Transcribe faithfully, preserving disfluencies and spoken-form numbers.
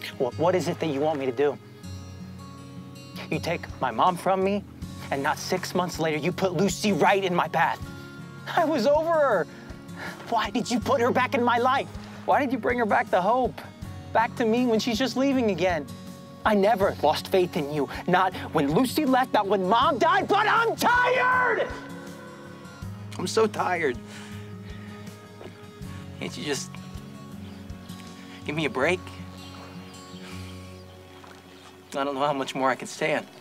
What, what is it that you want me to do? You take my mom from me, and not six months later, you put Lucy right in my path. I was over her. Why did you put her back in my life? Why did you bring her back to Hope? Back to me when she's just leaving again? I never lost faith in you. Not when Lucy left, not when Mom died, but I'm tired! I'm so tired. Can't you just give me a break? I don't know how much more I can stand.